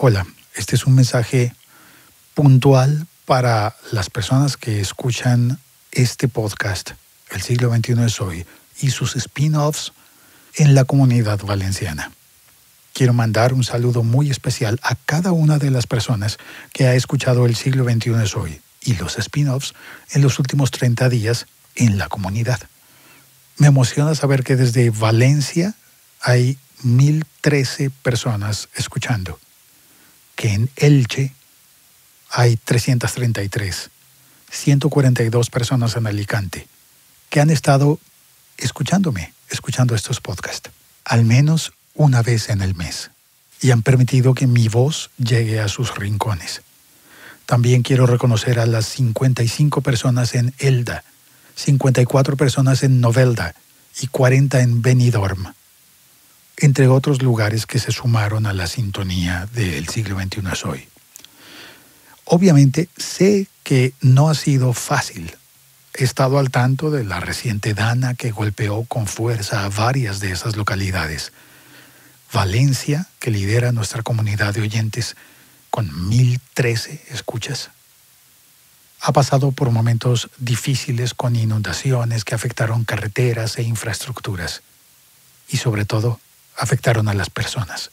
Hola, este es un mensaje puntual para las personas que escuchan este podcast, El siglo XXI es hoy, y sus spin-offs en la comunidad valenciana. Quiero mandar un saludo muy especial a cada una de las personas que ha escuchado El siglo XXI es hoy y los spin-offs en los últimos 30 días en la comunidad. Me emociona saber que desde Valencia hay 1,013 personas escuchando, que en Elche hay 333, 142 personas en Alicante, que han estado escuchando estos podcasts, al menos una vez en el mes, y han permitido que mi voz llegue a sus rincones. También quiero reconocer a las 55 personas en Elda, 54 personas en Novelda y 40 en Benidorm, entre otros lugares que se sumaron a la sintonía del siglo XXI es hoy. Obviamente sé que no ha sido fácil. He estado al tanto de la reciente dana que golpeó con fuerza a varias de esas localidades. Valencia, que lidera nuestra comunidad de oyentes con 1,013 escuchas, ha pasado por momentos difíciles con inundaciones que afectaron carreteras e infraestructuras y sobre todo afectaron a las personas.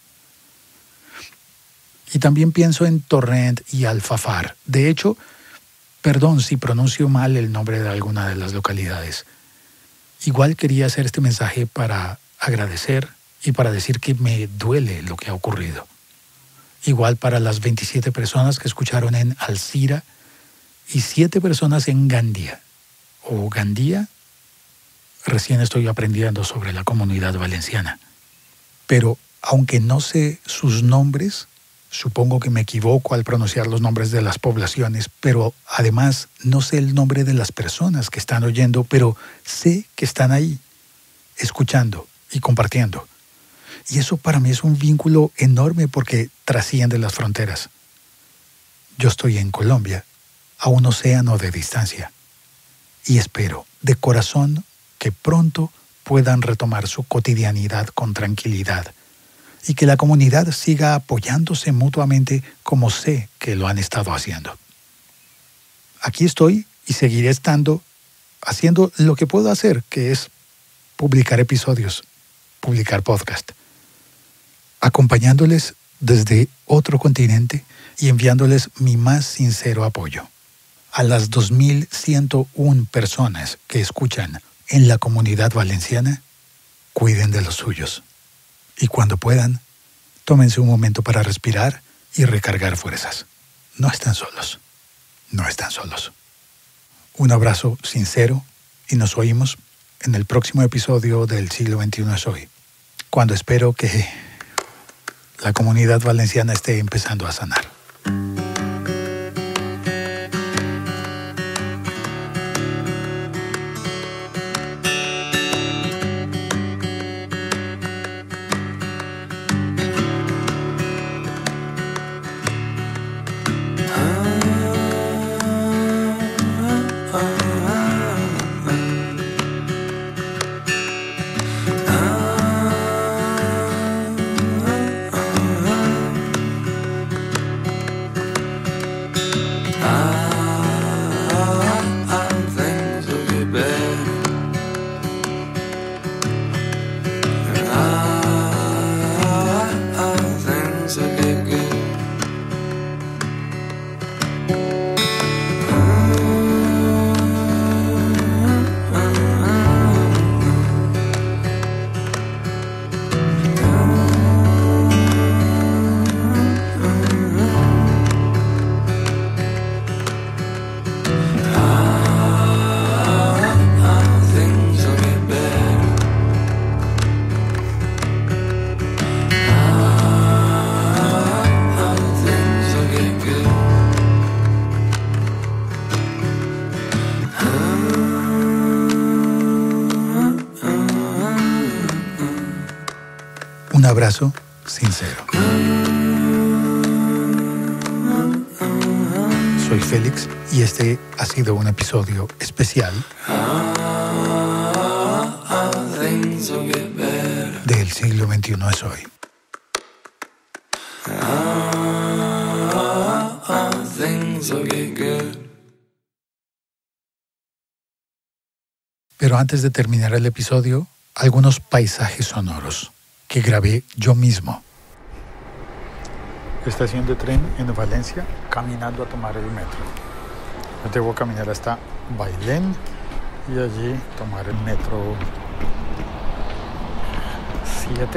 Y también pienso en Torrent y Alfafar. De hecho, perdón si pronuncio mal el nombre de alguna de las localidades. Igual quería hacer este mensaje para agradecer y para decir que me duele lo que ha ocurrido. Igual para las 27 personas que escucharon en Alcira y 7 personas en Gandia. O Gandía, recién estoy aprendiendo sobre la comunidad valenciana. Pero aunque no sé sus nombres, supongo que me equivoco al pronunciar los nombres de las poblaciones, pero además no sé el nombre de las personas que están oyendo, pero sé que están ahí, escuchando y compartiendo. Y eso para mí es un vínculo enorme porque trasciende las fronteras. Yo estoy en Colombia, a un océano de distancia, y espero de corazón que pronto puedan retomar su cotidianidad con tranquilidad y que la comunidad siga apoyándose mutuamente como sé que lo han estado haciendo. Aquí estoy y seguiré estando haciendo lo que puedo hacer, que es publicar episodios, publicar podcast, acompañándoles desde otro continente y enviándoles mi más sincero apoyo. A las 2,101 personas que escuchan en la comunidad valenciana, cuiden de los suyos. Y cuando puedan, tómense un momento para respirar y recargar fuerzas. No están solos. No están solos. Un abrazo sincero y nos oímos en el próximo episodio del siglo XXI es hoy, cuando espero que la comunidad valenciana esté empezando a sanar. Un abrazo sincero. Soy Félix y este ha sido un episodio especial del siglo XXI es hoy. Pero antes de terminar el episodio, algunos paisajes sonoros que grabé yo mismo. Estación de tren en Valencia, caminando a tomar el metro. Debo caminar hasta Bailén y allí tomar el metro 7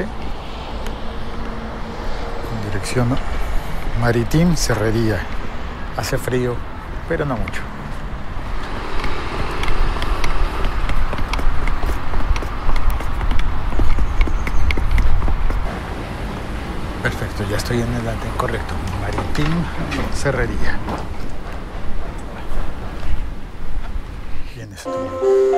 en dirección Maritim Cerrería. Hace frío, pero no mucho. Perfecto, ya estoy en el orden correcto. Maritim Cerrería. Bien, estoy.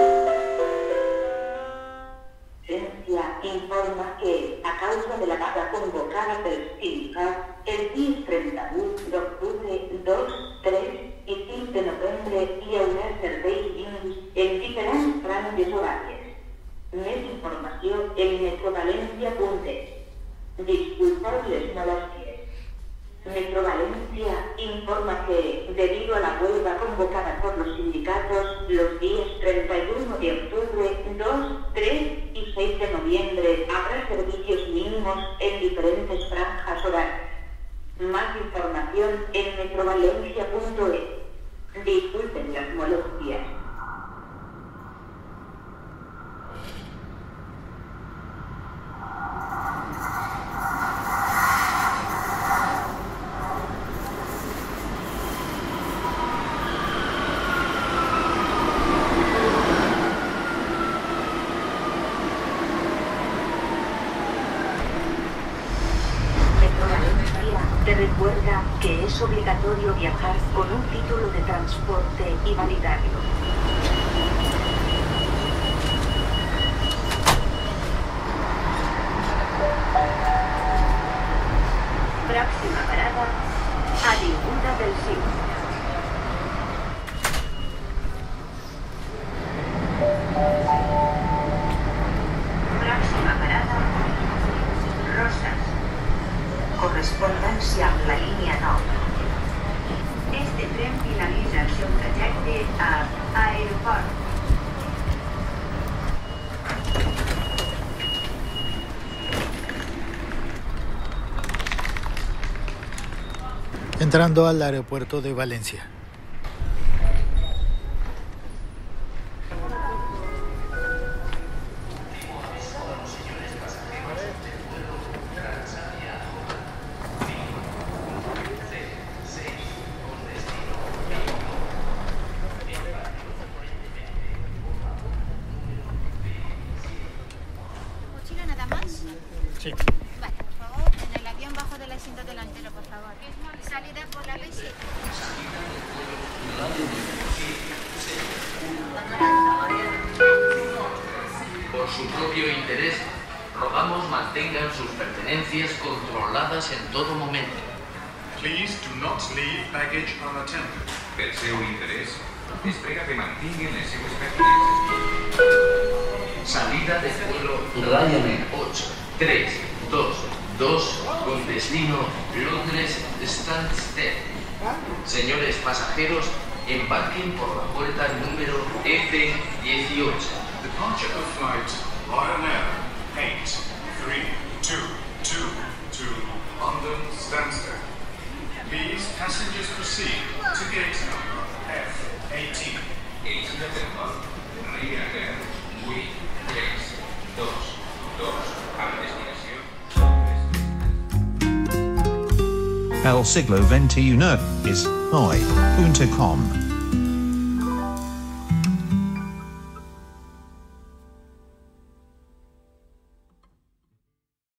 Ciencia informa que, a causa de la vaga convocada pel sindicat, el dia 31 d'octubre, 2, 3 i 5 de novembre hi haurà serveis mínims en diferents franges horàries. Més informació en metrovalencia.es. Disculpad las molestias. Metro Valencia informa que, debido a la huelga convocada por los sindicatos, los días 31 de octubre, 2, 3 y 6 de noviembre habrá servicios mínimos en diferentes franjas horarias. Más información en metrovalencia.es. Disculpen las molestias. Te recuerda que es obligatorio viajar con un título de transporte y validarlo. Próxima parada, Avinguda del Siglo. Próxima parada, Rosas. Correspondència amb la línia 9. Este tren finalitza el seu trajecte a Aeroport. Entrando al aeropuerto de Valencia. Sí. Vale, por favor, en el avión bajo del asiento delantero, por favor. Salida por la B7. Por su propio interés, rogamos mantengan sus pertenencias controladas en todo momento. Please do not leave baggage unattended. Per seu interès, es prega que mantinguen les seues pertinences. Salida de vuelo Ryanair 8322 con destino Londres Stansted. Señores pasajeros, embarquen por la puerta número F18. Departure of flight Ryanair 8322 to London Stansted. Please, passengers proceed to gate number F18. Eixida del Nord, Ryanair 8322 a la destinació. El siglo XXI es hoy.com.